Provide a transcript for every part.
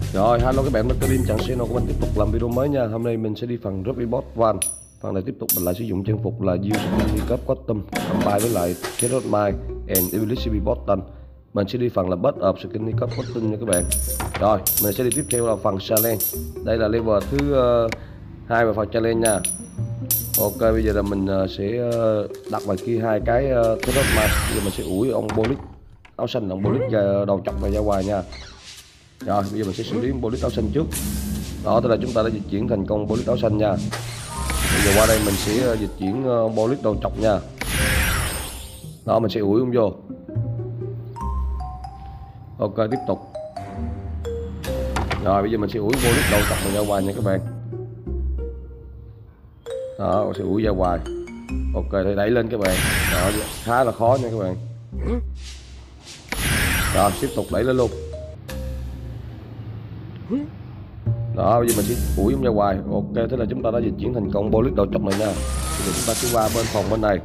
Rồi, hello các bạn, mình biromtranchannel của mình tiếp tục làm video mới nha. Hôm nay mình sẽ đi phần Robbery Bob Tran. Phần này tiếp tục mình lại sử dụng trang phục là joystick cấp custom combine với lại Carrot Mine and Ability Button. Mình sẽ đi phần là bird skin cấp custom nha các bạn. Rồi, mình sẽ đi tiếp theo là phần challenge. Đây là level thứ 2 và phần challenge nha. Ok, bây giờ là mình sẽ đặt vào kia hai cái Carrot Mine. Bây giờ mình sẽ ủi ông Bolit áo xanh, ông Bolit đầu chọc này ra ngoài nha. Rồi bây giờ mình sẽ xử lý bolit áo xanh trước. Đó, tức là chúng ta đã dịch chuyển thành công bolit áo xanh nha. Bây giờ qua đây mình sẽ dịch chuyển bolit đầu chọc nha. Đó, mình sẽ ủi ông vô. Ok, tiếp tục. Rồi bây giờ mình sẽ ủi bolit đầu chọc này ra ngoài nha các bạn. Đó, mình sẽ ủi ra ngoài. Ok, thì đẩy lên các bạn. Đó, khá là khó nha các bạn. Rồi tiếp tục đẩy lên luôn. Đó, bây giờ mình sẽ ủi ra ngoài. Ok, thế là chúng ta đã dịch chuyển thành công bolit đầu chọc này nha. Bây giờ chúng ta sẽ qua bên phòng bên này.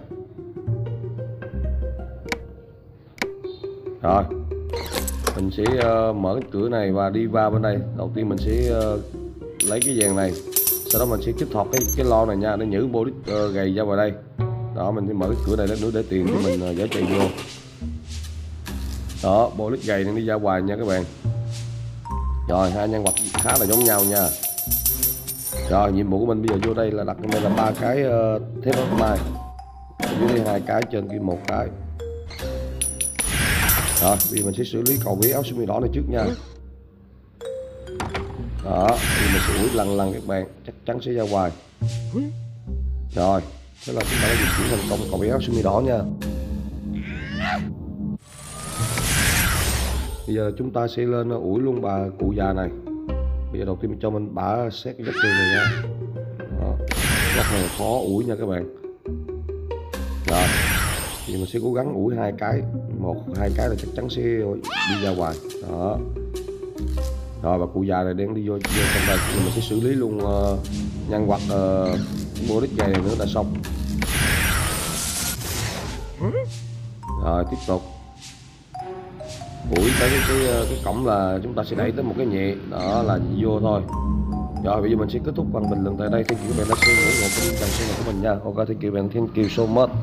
Rồi mình sẽ mở cái cửa này và đi qua bên đây. Đầu tiên mình sẽ lấy cái vàng này, sau đó mình sẽ kích hoạt cái lo này nha, để nhử bolit gầy ra vào đây. Đó, mình sẽ mở cái cửa này lên nữa để tiền cho mình dễ chạy vô. Đó, bolit gầy đang đi ra ngoài nha các bạn. Rồi, hai nhân vật khá là giống nhau nha. Rồi, nhiệm vụ của mình bây giờ vô đây là đặt đây là ba cái thép ốp mai, dưới đây hai cái, trên kia một cái. Rồi bây giờ mình sẽ xử lý cầu vía áo sơ mi đỏ này trước nha. Đó, thì mình sẽ ủi lần các bạn, chắc chắn sẽ ra ngoài. Rồi, thế là chúng ta đã dịch chuyển thành công cầu vía áo sơ mi đỏ nha. Bây giờ chúng ta sẽ lên ủi luôn bà cụ già này. Bây giờ đầu tiên mình cho mình bả xét cái góc tường này nha. Đó, góc này khó ủi nha các bạn. Rồi thì mình sẽ cố gắng ủi hai cái, một hai cái là chắc chắn sẽ đi ra ngoài. Đó, rồi bà cụ già này đang đi vô trong đây, thì mình sẽ xử lý luôn nhân vật bolit gầy này nữa là xong. Rồi tiếp tục ủi tới cái cổng là chúng ta sẽ đẩy tới một cái nhẹ, đó là vô thôi. Rồi bây giờ mình sẽ kết thúc phần bình luận tại đây. Thank you các bạn đã xem ủng hộ kênh channel của mình nha. Ok, thank you bạn, thank you so much.